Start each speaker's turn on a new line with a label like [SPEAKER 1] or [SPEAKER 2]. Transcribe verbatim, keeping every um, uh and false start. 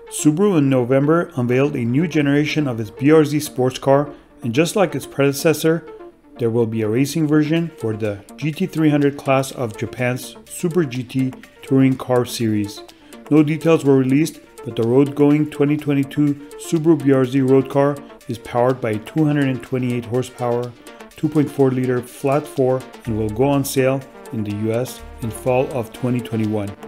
[SPEAKER 1] Subaru in November unveiled a new generation of its B R Z sports car, and just like its predecessor, there will be a racing version for the G T three hundred class of Japan's Super G T touring car series. No details were released, but the road-going twenty twenty-two Subaru B R Z road car is powered by a two hundred twenty-eight horsepower, two point four liter flat four and will go on sale in the U S in fall of twenty twenty-one.